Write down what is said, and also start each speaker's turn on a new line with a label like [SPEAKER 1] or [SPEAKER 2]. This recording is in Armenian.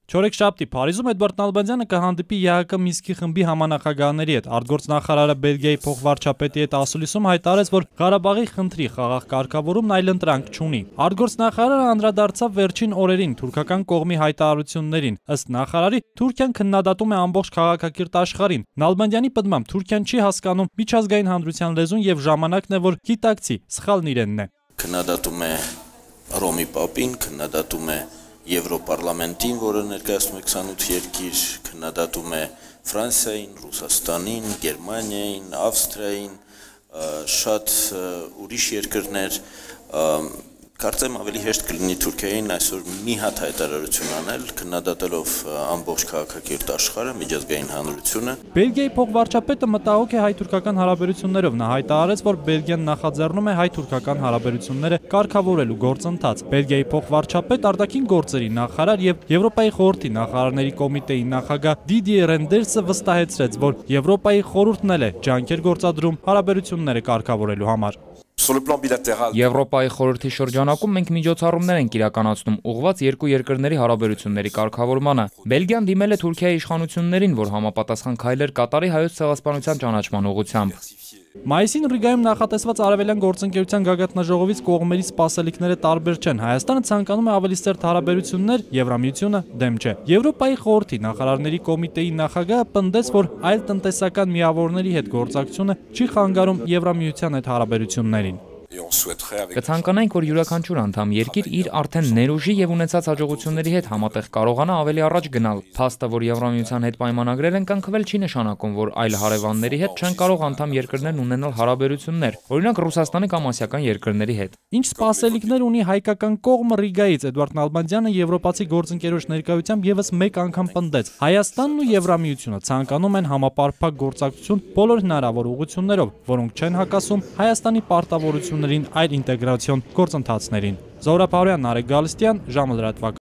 [SPEAKER 1] Չորեքշաբթի Փարիզում Էդվարդ Նալբանդյանը կհանդիպի ԵԱՀԿ Մինսկի խմբի համանախագահների հետ։ Արտգործնախարարը Բելգիայի փոխվարչապետի հետ ասուլիսում հայտարարեց, որ Ղարաբաղի խնդրի խաղաղ կարգավորումն այլընտրանք չունի։ Արտգործնախարարը անդրադարձավ վերջին օրերին թուրքական կողմի հայտարարություններին։ Ըստ նախարարի, Թուրքիան քննադատում է ամբողջ քաղաքակիրթ աշխարհին։ Նալբանդյանի պնդմամբ Թուրքիան չի հասկանում միջազգային հանրության լեզուն եւ ժամանակն է, որ գիտակցի, սխալն իրենն է։
[SPEAKER 2] Քննադատում է Ռոմի Պապին, քննադատում է Եվրոպարլամենտին, որը ներկայացնում է 28 երկիր, քննադատում է Ֆրանսիային, Ռուսաստանին, Գերմանիային, Ավստրիային, շատ ուրիշ երկրներ, կարծեմ ավելի հեշտ կլինի Թուրքիային այսօր մի հատ հայտարարություն անել, քննադատելով ամբողջ քաղաքակիրթ աշխարհը, միջազգային հանրությունը։
[SPEAKER 1] Բելգիայի փոխվարչապետը մտահոգ է հայ-թուրքական հարաբերություններով։ Նա հայտարարեց, որ Բելգիան նախաձեռնում է հայ-թուրքական հարաբերությունները կարգավորելու գործընթաց։ Բելգիայի փոխվարչապետ, արտաքին գործերի նախարար եւ Եվրոպայի խորհրդի նախարարների կոմիտեի նախագահ Դիդիե Ռենդերսը վստահեցրեց, որ Եվրոպայի խորհուրդն էլ է ջանքեր գործադրում հարաբերությունները կարգավորելու համար։
[SPEAKER 3] Եվրոպայի խորհրդի շրջանակում մենք միջոցառումներ ենք իրականացնում ուղղված երկու երկրների հարաբերությունների կարգավորմանը։ Բելգիան դիմել է Թուրքիայի իշխանություններին, որ համապատասխան քայլեր կատարի հայոց ցեղասպանության ճանաչման ուղղությամբ։
[SPEAKER 1] Մայիսին Ռիգայում նախատեսված արևելյան գործընկերության գագաթնաժողովից կողմերի սպասելիքները տարբեր չեն։ Հայաստանը ցանկանում է ավելի սերտ հարաբերություններ, Եվրամիությունը դեմ չէ։ Եվրոպայի խորհրդի նախարարների կոմիտեի նախագահը պնդեց, որ այլ տնտեսական միավորների հետ գործակցությունը չի խանգարում Եվրամիության հետ հարաբերություններին։
[SPEAKER 3] Կցանկանայինք, որ յուրաքանչյուր անդամ երկիր իր արդեն ներուժի եւ ունեցած հաջողությունների հետ համատեղ կարողանա ավելի առաջ գնալ։ Փաստը, որ Եվրամիության հետ պայմանագրեր են կնքվել, չի նշանակում, որ այլ հարևանների հետ չեն կարող անդամ երկրներն ունենալ հարաբերություններ, օրինակ Ռուսաստանի կամ ասիական երկրների հետ։
[SPEAKER 1] Ինչ սպասելիքներ ունի հայկական կողմը Ռիգայից, Էդվարդ Նալբանդյանը եվրոպացի գործընկերոջ ներկայությամբ եւս մեկ անգամ պնդեց. Հայաստանն ու Եվրամիությունը ցանկանում են համապարփակ գործակցություն բոլոր հնարավոր ուղղություններով, որոնք չեն հակասում Հայաստանի պարտավորություններին այլ ինտեգրացիոն գործընթացներին։ Զորապ Հարոյան, Նարեկ Գալստյան, ժամը լրատվական։